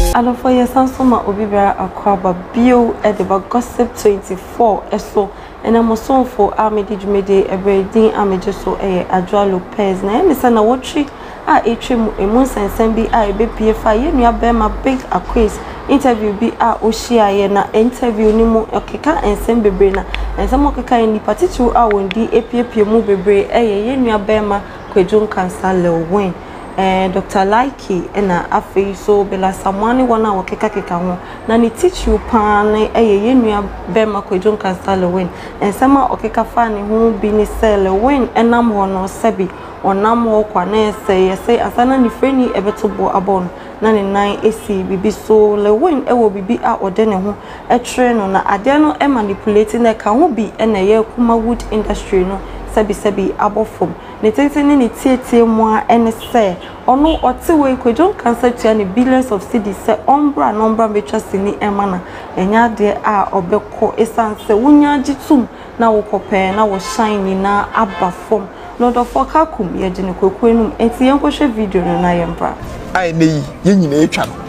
Alo for your Sansoma Obibera Akwaba Bio at the Gossip 24 eso and I'm also for Amity Jumede Ebredin Amejeso Adra Lopez na emisa na watchi a etwem emunsa nsembi a ebepiefa ye nua bema big quiz interview bi a ohia ye na interview ni mu okeka ensem bebre na ensem okeka ni partitu a wondi epiepie mu bebre ye nua bema Kwejon Cancer Lewin Dr. Laiki na afi so bela samani wana wakeka keka ho na ni teach you pan ye nua bema Kwejon Cancer Lewin ensema okeka fa ne ho bi ni sell Lewin enam ho no sebi onam ho kwa na yese asana ni freni ebetobo abon na ne nan esi bibi so Lewin ewo bibi a ode ne ho etre no na ade no manipulate na ka ho bi na ye kuma wood industry no sebi abofom ne tentene ne tietie mu a ene se ono otewe Kwejon Cancer tua ne billions of cedis se ombra nombra betwase ni emana enya de a obekọ esanse wunya gitum na wokope na wo shine na abafom no do foka kum ye gine kwekwenum enti yenkohwe video no na yembra ai nei ye nyina etwa no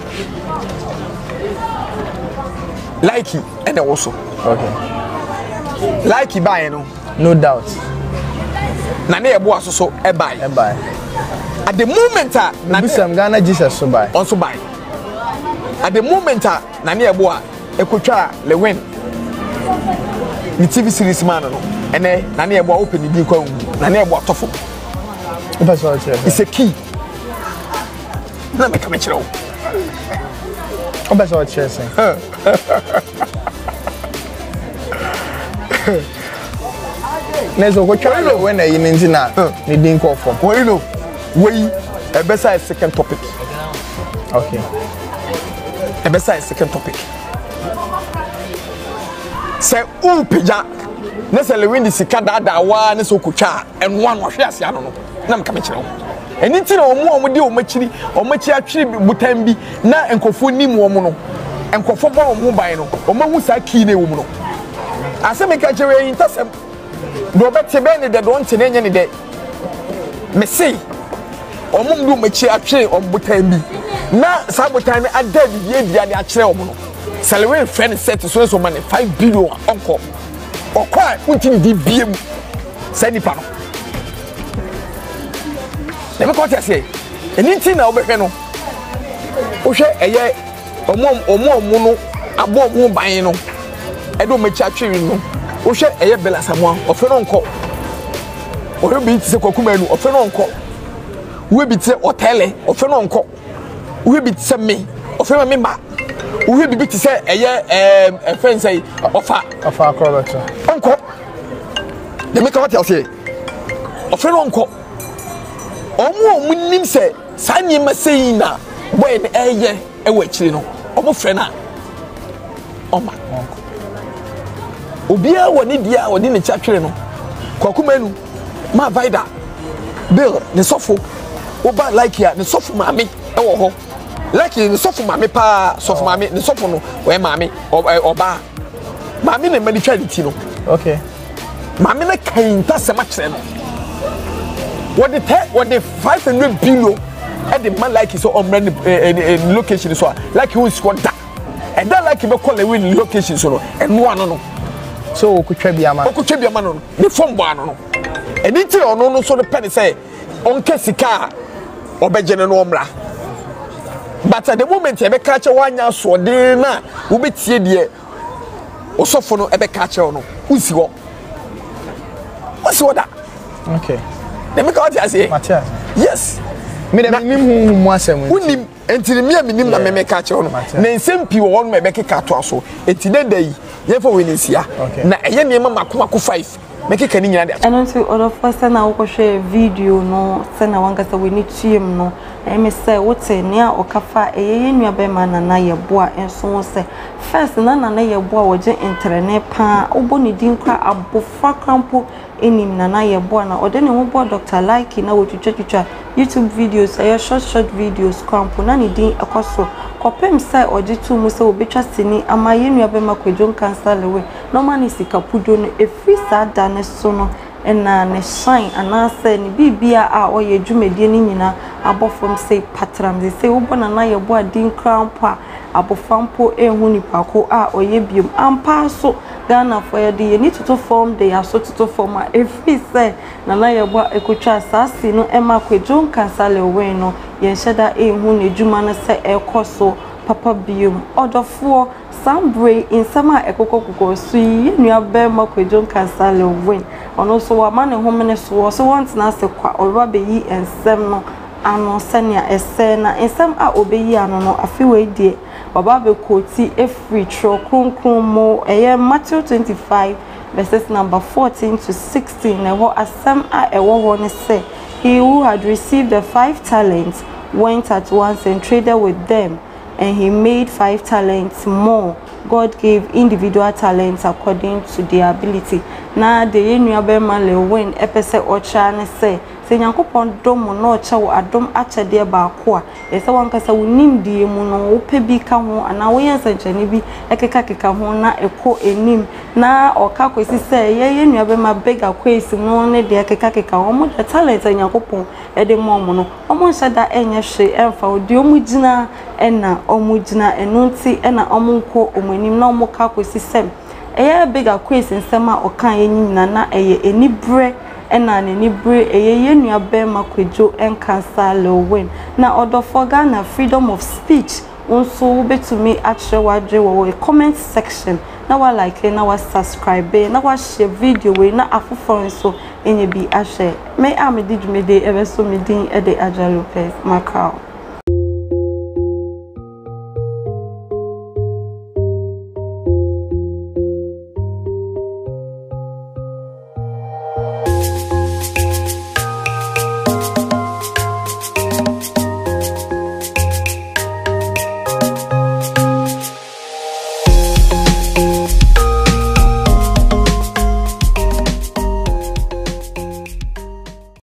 like ene wo so okay like buy no no doubt na ne ebo asoso e buy at the moment na bisam Ghana Jesus so buy also buy at the moment na ne ebo a ekotwa Lewin ni TV series man no ene na ne ebo open di kwa na ne ebo atofo it's a key na me come chiro obeso chese Nezo go try when I in Nzina ni din call for. Well, you know, we a better second topic. Okay. A better second topic. Say pija. Necessarily win the sikada da wa ne so kucha and one wa hwe ase ano no. Na me come kire wo. Eni ti na omo de omachiri atwiri butan bi na enkofo nim wo mu no. Enkofo ba wo mu ban no. Omahu sa ki na wo mu no. Aseme ka kire intasem do beti be ni de don tene nya ni de me sei omum do machi atwe ombutan bi na sabotan ada bibie bia de akire omum no salary friend set so money 5 billion onko okwa untini di biem sani pa no le me ko tese eni nti na obehwe no wo hwe eye omum no abo mu ban no edo machi atwe no wo hwe eye bela samoa ofe no nko o bi ti se kokumanu ofe no nko wo bi ti otele ofe no nko wo bi ti se me ofe me ma wo bi ti se eye friend say ofa acrobat nko de me ka what you say ofe no nko omu nim se sanye masei na boy na eye ewa chiri no omo frɛ na oma obia woni dia woni ne chakere no kwakumanu ma vaida bill ne sofo oba like ya ne sofo maame ewo ho like ne sofo maame pa sofo maame ne sofo no we maame oba maame ne mani twa diti no okay maame ne kainta sema kire no what the 500 billion at the man like so on location so like who is squad that and that like be call away location so and one no so okutwa biama no the phone boy no anything ono no so the penny say on kesika obegene no omra but at the moment e be catch wanya so de na wo betie de osofo no e be catch no usi wo da okay let me call you say Matthias yes me dem nim mu asem unim entiri me nim na me catch no na nsem pi wo no me be keka to aso etide dai ye for we nsia na eye ne makomako 5 make kan nyina de and also all of us na wo share video no se na wanga se we ni tiem no me say wote ne a okafa eye nua be ma na ye boa enso se first na ye boa wo je internet pa obo ni din kwa abofa kampo enim na ye boa na ode ne wo boa Dr. Laiki na wo twitwa YouTube videos short videos kampo na ni din ekoso kopem sai ojitu mu se obetwa sini ama ye nua be ma Kwejon Cancer Lewin no man isikapudo no efi sada ne so no na ne shine anase ni bibia a oye dwumedie ni nyina abofom say patram they say ubona na yebo adin krampo abofampo ehu nipako a oyebium ampa so Ghana for you need to form they are so to form if we say na yebo ekotwa asasi no ema kwejon kansale we no yen sheda ehu ne djuma no se ekoso papa bium odofo Sambre in summer ekoko so yi nua be makwejon kansale win ono so wa ma ne homene so want na se kwa orwa be yi ensem no ano senia ese na ensem a obeyi ano no afiwe die baba be koti every tro kronkron mo Matthew 25 verses number 14 to 16 na wo asem a ewo ne say he who had received the 5 talents went at once and traded with them, and he made 5 talents more. God gave individual talents according to their ability. Na de yenua be ma le win epese ocha ne say se Nyankopon dom no ocha wo adom achede ba ko a ese wankasa wonim die mu no wo pe bi ka ho ana wo yensanchane bi ekeka ho na eko enim na oka kwesi say yenua be ma bega kwesi no ne de ekeka ho mo de talent Nyankopon e de mo no omo nshada enye hwe emfa odi omu gina ena omu gina enunti ena omu nko omunim na omu ka kwesi sem eye bega kwesi nsema okan yenyim na eye enibre ena enibre eye yenua be makwejo enkansale win na odofo Ghana freedom of speech unso betumi atwe wadwe wo comment section na wa like na wa subscribe na wa share video we na afofo nso enye bi ahwe me amedijumede ebeso medin e de Ajah Lopez Macau.